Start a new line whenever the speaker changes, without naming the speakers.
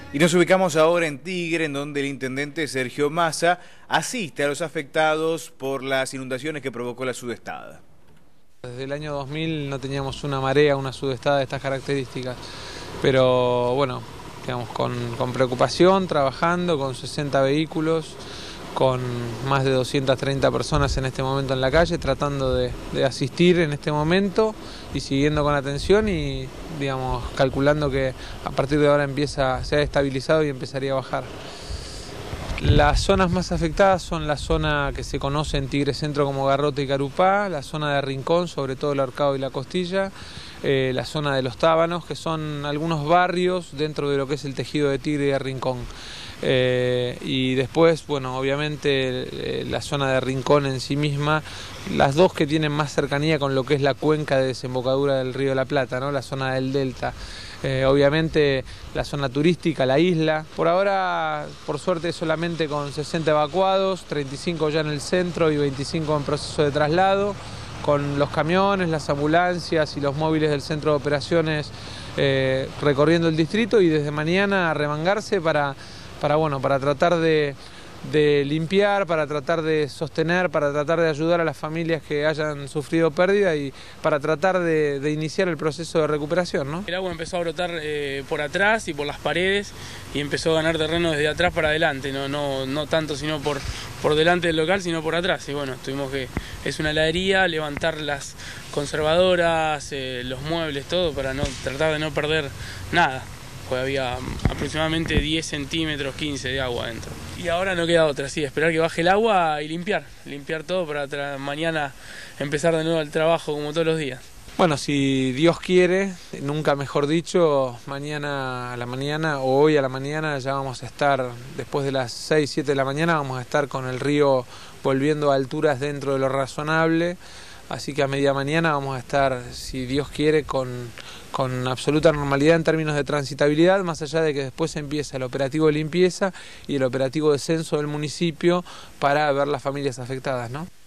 Y nos ubicamos ahora en Tigre, en donde el intendente Sergio Massa asiste a los afectados por las inundaciones que provocó la sudestada.
Desde el año 2000 no teníamos una marea, una sudestada de estas características, pero bueno, digamos, con preocupación, trabajando con 60 vehículos, con más de 230 personas en este momento en la calle, tratando de asistir en este momento y siguiendo con atención y, digamos, calculando que a partir de ahora se ha estabilizado y empezaría a bajar. Las zonas más afectadas son la zona que se conoce en Tigre Centro como Garrote y Carupá, la zona de Rincón, sobre todo el Arcado y la Costilla, la zona de los Tábanos, que son algunos barrios dentro de lo que es el tejido de Tigre y de Rincón. Y después, bueno, obviamente la zona de Rincón en sí misma, las dos que tienen más cercanía con lo que es la cuenca de desembocadura del Río de la Plata, ¿no? La zona del Delta. Obviamente la zona turística, la isla. Por ahora, por suerte, solamente con 60 evacuados, 35 ya en el centro y 25 en proceso de traslado, con los camiones, las ambulancias y los móviles del centro de operaciones recorriendo el distrito y desde mañana arremangarse para tratar de limpiar, para tratar de sostener, para tratar de ayudar a las familias que hayan sufrido pérdida y para tratar de iniciar el proceso de recuperación, ¿no?
El agua empezó a brotar por atrás y por las paredes y empezó a ganar terreno desde atrás para adelante, no tanto sino por delante del local, sino por atrás. Y bueno, tuvimos que, es una heladería, levantar las conservadoras, los muebles, todo, para tratar de no perder nada. Pues había aproximadamente 10 centímetros, 15 de agua adentro. Y ahora no queda otra, sí, esperar que baje el agua y limpiar todo para mañana empezar de nuevo el trabajo como todos los días.
Bueno, si Dios quiere, nunca mejor dicho, mañana a la mañana o hoy a la mañana ya vamos a estar, después de las 6, 7 de la mañana, vamos a estar con el río volviendo a alturas dentro de lo razonable. Así que a media mañana vamos a estar, si Dios quiere, con absoluta normalidad en términos de transitabilidad, más allá de que después empieza el operativo de limpieza y el operativo de censo del municipio para ver las familias afectadas, ¿no?